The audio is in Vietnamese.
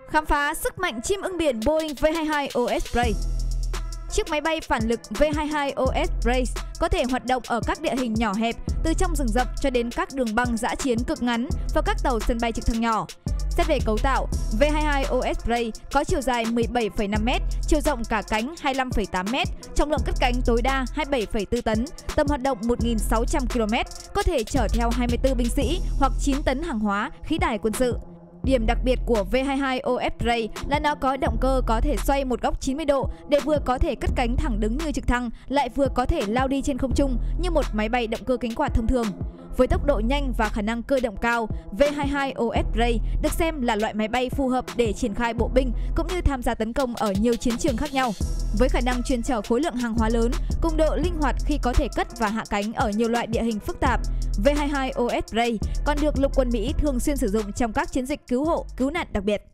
Khám phá sức mạnh chim ưng biển Boeing V-22 Osprey. Chiếc máy bay phản lực V-22 Osprey có thể hoạt động ở các địa hình nhỏ hẹp, từ trong rừng rậm cho đến các đường băng dã chiến cực ngắn và các tàu sân bay trực thăng nhỏ. Xét về cấu tạo, V-22 Osprey có chiều dài 17,5m, chiều rộng cả cánh 25,8m, trọng lượng cất cánh tối đa 27,4 tấn, tầm hoạt động 1.600 km, có thể chở theo 24 binh sĩ hoặc 9 tấn hàng hóa, khí đài quân sự. Điểm đặc biệt của V-22 Osprey là nó có động cơ có thể xoay một góc 90 độ để vừa có thể cất cánh thẳng đứng như trực thăng, lại vừa có thể lao đi trên không trung như một máy bay động cơ cánh quạt thông thường. Với tốc độ nhanh và khả năng cơ động cao, V-22 Osprey được xem là loại máy bay phù hợp để triển khai bộ binh cũng như tham gia tấn công ở nhiều chiến trường khác nhau. Với khả năng chuyên chở khối lượng hàng hóa lớn, cùng độ linh hoạt khi có thể cất và hạ cánh ở nhiều loại địa hình phức tạp, V-22 Osprey còn được lục quân Mỹ thường xuyên sử dụng trong các chiến dịch cứu hộ, cứu nạn đặc biệt.